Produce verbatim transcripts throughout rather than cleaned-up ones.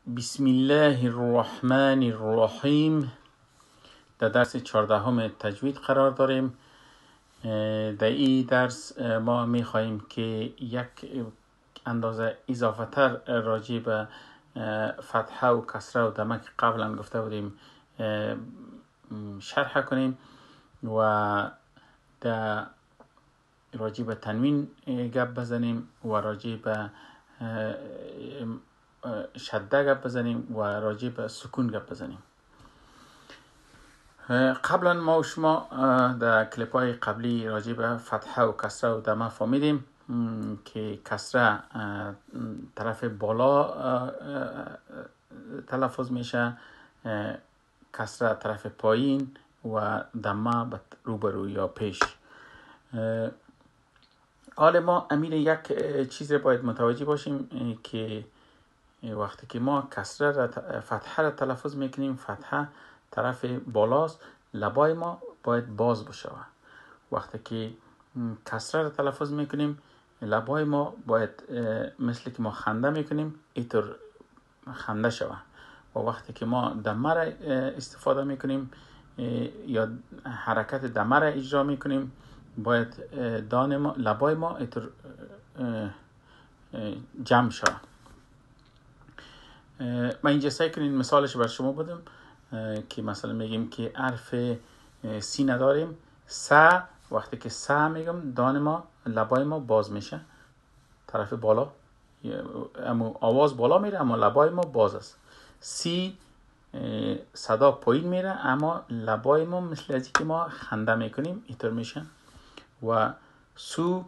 بسم الله الرحمن الرحیم. در درس چهاردهم تجوید قرار داریم. در این درس ما می خواهیم که یک اندازه اضافه تر راجع به فتحه و کسره و دمه که قبلا گفته بودیم شرح کنیم و در راجع به تنوین گپ بزنیم و راجع به شده گپ بزنیم و راجع به سکون گپ بزنیم. قبلا ما و شما در کلیپ های قبلی راجع به فتحه و کسره و دمه فهمیدیم که کسره طرف بالا تلفظ میشه، کسره طرف پایین و دمه روبرو یا پیش. حال ما امیر یک چیز را باید متوجه باشیم که وقتی که ما کسره را فتحه را تلفظ میکنیم، فتحه طرف بالاست، لبای ما باید باز بشه. وقتی که کسره را تلفظ میکنیم لبای ما باید مثل که ما خنده میکنیم اینطور خنده شوه. و وقتی که ما دمه را استفاده میکنیم یا حرکت دمه را اجرا میکنیم باید دان ما لبای ما اینطور جمع شوه. من اینجا سعی کنیم مثالش بر شما بدم که مثلا میگیم که حرف سی نداریم، س. وقتی که س میگم دان ما لبای ما باز میشه طرف بالا، اما آواز بالا میره اما لبای ما باز است. سی صدا پایین میره اما لبای ما مثل از که ما خنده میکنیم اینطور میشه. و سو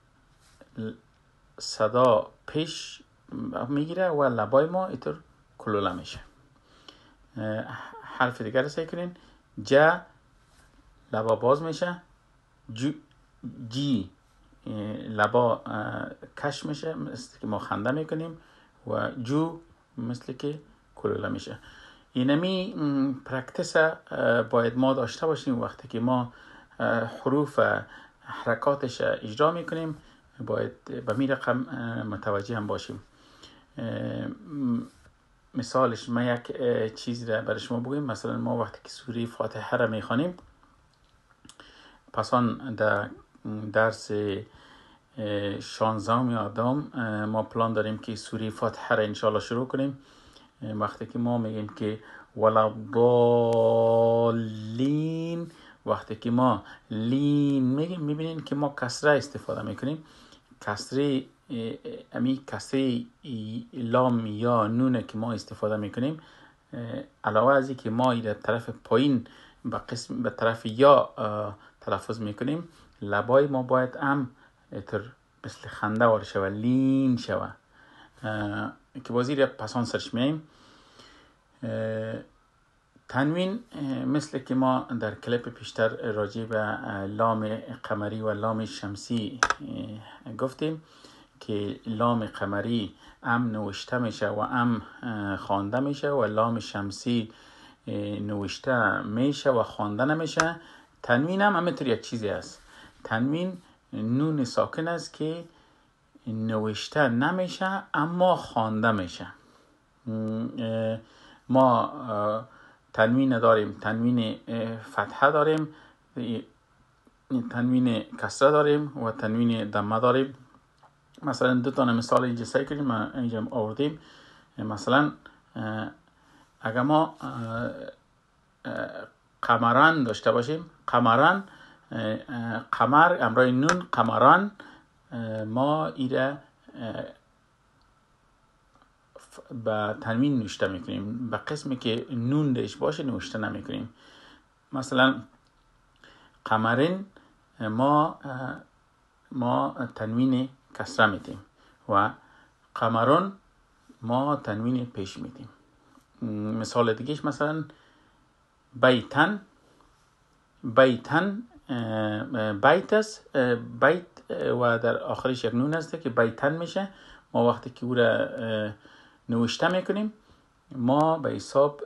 صدا پیش میگیره و لبای ما اینطور کلوله میشه. حرف دیگر رو سعی کنین. ج لبا باز میشه، جو جی لبا کش میشه مثل که ما خنده میکنیم و جو مثل که کلوله میشه. اینمی پرکتیس باید ما داشته باشیم. وقتی که ما حروف حرکاتش اجرا میکنیم باید به می رقم متوجه هم باشیم. مثالش ما یک چیز را برای شما بگویم. مثلا ما وقتی که سوره فاتحه را میخوانیم، پسان در درس شانزدهم آدم ما پلان داریم که سوره فاتحه را انشاءالله شروع کنیم. وقتی که ما میگیم که ولضالین، وقتی که ما لین میگیم میبینین که ما کسره استفاده میکنیم. کسره امی کسره لام یا نونه که ما استفاده میکنیم، علاوه از این که ما در طرف پایین به قسم به طرف یا تلفظ میکنیم، لبای ما باید هم تر مثل خنده وارد شوه، لین شوه که بازی را پسان سرش میاییم. تنوین مثل که ما در کلیپ پیشتر راجع به لام قمری و لام شمسی گفتیم که لام قمری ام نوشته میشه و ام خوانده میشه و لام شمسی نوشته میشه و خوانده نمیشه. تنوین هم همینطور یک چیزی است. تنوین نون ساکن است که نوشته نمیشه اما خوانده میشه. ما تنوین داریم، تنوین فتحه داریم، تنوین کسره داریم و تنوین دمه داریم. مثلا دو تا مثال اینجا سعی کنیم ما اینجا آوردیم. مثلا اگر ما قمران داشته باشیم، قمران قمر امرای نون قمران، ما ایره با تنوین نوشته میکنیم، به قسمی که نون دهش باشه نوشته نمیکنیم. مثلا قمرین ما ما تنوین کسره میدیم و قمرون ما تنوین پیش میدیم. مثال دیگهش مثلا بیتن، بیتن بیت است، بیت و در آخرش یک نون هست که بیتن میشه. ما وقتی که او را نوشته میکنیم ما به حساب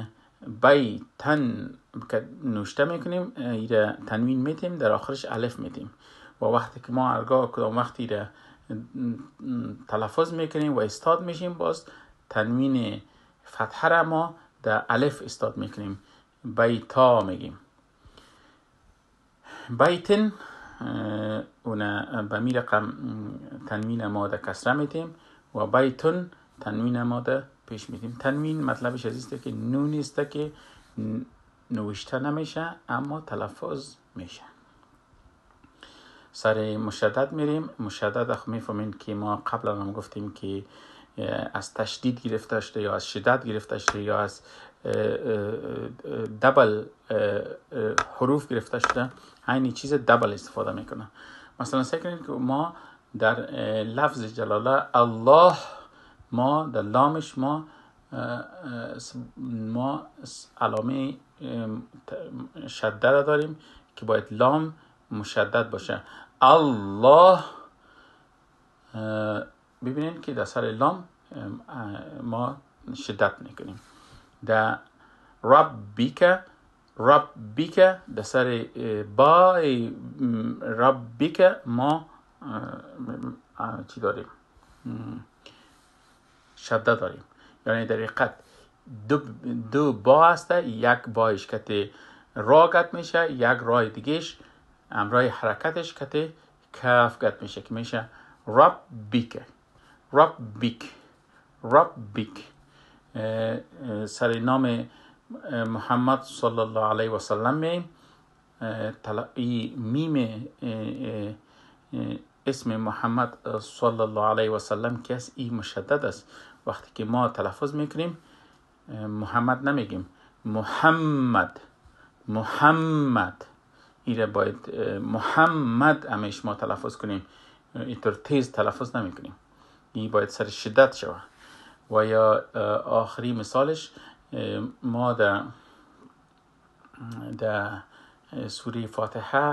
بیتن نوشته میکنیم، ایره تنوین میتیم، در آخرش الف میتیم. و وقتی که ما هرگاه کدام وقتی ایره تلفظ میکنیم و استاد میشیم باز تنوین فتحه را ما در الف استاد میکنیم، بیتا میگیم. بیتن اون به می رقم تنوین ما در کسره میتیم و بیتون تنوین ما در پیش میتیم. تنوین مطلبش از است که نون است که نوشته نمیشه اما تلفظ میشه. سر مشدد میریم. مشدد اخ میفهمین که ما قبلا هم گفتیم که از تشدید گرفته شده یا از شدت گرفته شده یا از دبل حروف گرفته شده. همین چیز دبل استفاده میکنه. مثلا سعی کنید که ما در لفظ جلاله الله، ما در لامش ما ما علامه شدده را داریم که باید لام مشدد باشه. الله، ببینید که در سر لام ما شدت میکنیم. در ربک، ربک در سر با ربک ما چی داریم؟ شدت داریم. یعنی در حقیقت دو, دو با هسته، یک بایش کته را گت میشه، یک رای دیگهش امرای حرکتش کته کف گت میشه که میشه ربک، ربک، ربک. سر نام محمد صلی الله علیه و سلم میم ای میم اسم محمد صلی الله علیه و سلم که است ای مشدد است. وقتی که ما تلفظ میکنیم محمد نمیگیم، محمد، محمد. ایره باید محمد همیشه ما تلفظ کنیم، اینطور تیز تلفظ نمی کنیم. این باید سر شدت شود. و یا آخری مثالش ما در در سوره فاتحه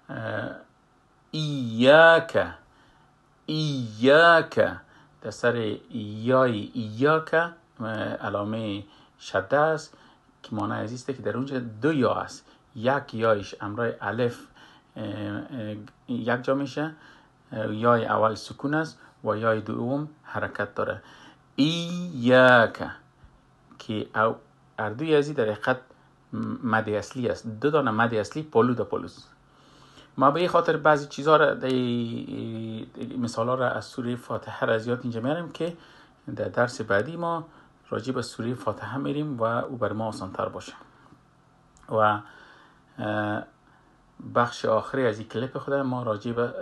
ایاک، ایاک در سر یای ایاک علامه شده است که معنی از است که در اونجا دو یا است. یک یایش امرای الف یک جا میشه، یای اول سکون است و یای دوم حرکت داره. ایاک که اردوی ازی در حقیقت مد اصلی است. دو دانه مد اصلی پلو دا پلوز. ما به خاطر بعضی چیزها را مثال ها را از سوره فاتحه را زیاد اینجا میاریم که در درس بعدی ما راجع به سوره فاتحه میریم و او بر ما آسان تر باشه. و بخش آخری از این کلیپ خود ما راجع به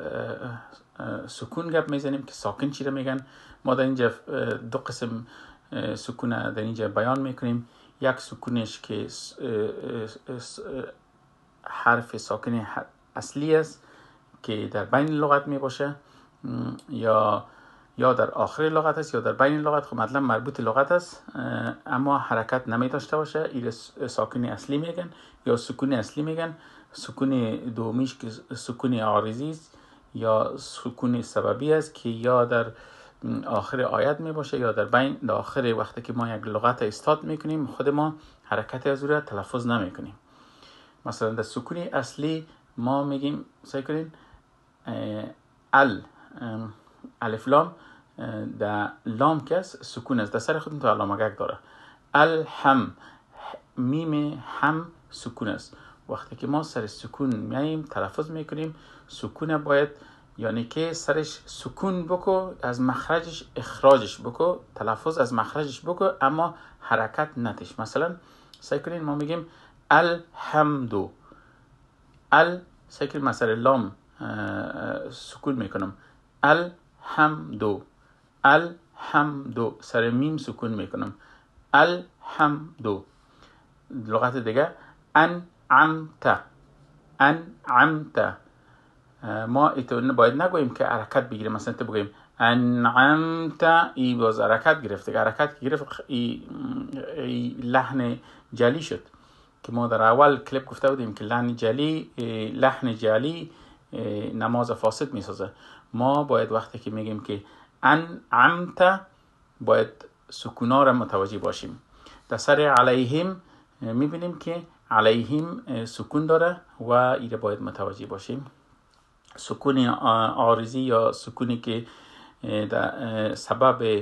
سکون گپ میزنیم که ساکن چی را میگن. ما در اینجا دو قسم سکون در اینجا بیان میکنیم. یک سکونش که حرف ساکن اصلی است که در بین لغت می باشه یا یا در آخر لغت است یا در بین لغت، خب مطلب مربوط لغت است اما حرکت نمی داشته باشه. این ساکن اصلی میگن یا سکون اصلی میگن. سکون دومیش که سکون عارضی است یا سکون سببی است که یا در آخر آیت می باشه یا در بین در آخر وقتی که ما یک لغت استاد میکنیم خود ما حرکت از او را تلفظ نمی کنیم. مثلا در سکون اصلی ما میگیم سعی کنین ال الف لام در لام کس سکون است، در سر خودتون تو علامه گک داره. الهم میم هم سکون است. وقتی که ما سر سکون میایم تلفظ میکنیم سکون باید یعنی که سرش سکون بکو، از مخرجش اخراجش بکو، تلفظ از مخرجش بکو اما حرکت نتش. مثلا سعی کنین ما میگیم الحمدو، ال سعی کنین مثلا لام سکون میکنم الحمدو، الحمدو سر میم سکون میکنم الحمدو. لغت دیگه انعمت، انعمت. ما ایتو باید نگوییم که حرکت بگیریم. مثلا تو بگوییم انعمت ای باز حرکت گرفت. که حرکت گرفت ای, ای لحن جلی شد که ما در اول کلیپ گفته بودیم که لحن جلی لحن جلی نماز فاسد میسازه. ما باید وقتی که میگیم که انعمت باید سکونا را متوجه باشیم. در سر علیهم میبینیم که علیهم سکون داره و ایره باید متوجه باشیم. سکون عارضی یا سکونی که در سبب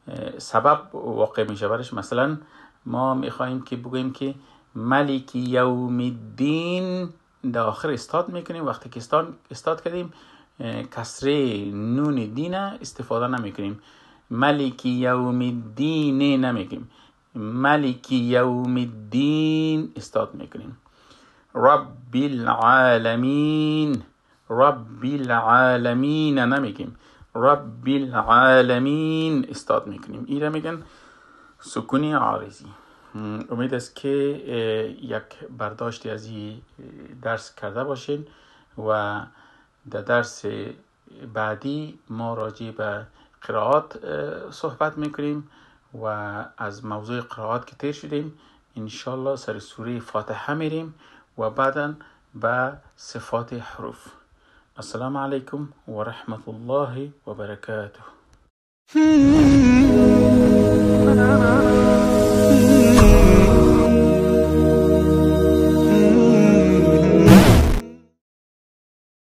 سبب واقع میشه برش. مثلا ما میخوایم که بگوییم که ملک یوم الدین در آخر استاد میکنیم، وقتی که استاد, استاد کردیم کسره نون دین استفاده نمیکنیم، ملک یوم الدین نمیگیم، ملک یوم الدین استاد میکنیم. رب العالمین، رب العالمین نمیگیم، رب العالمین استاد میکنیم. این را میگن سکونی عارضی. امید است که یک برداشتی از این درس کرده باشین و در درس بعدی ما راجع به قرائات صحبت میکنیم و از موضوع قرائات که تیر شدیم انشالله سر سوره فاتحه میریم و بعدا به صفات حروف. السلام علیکم و رحمت الله و برکاته.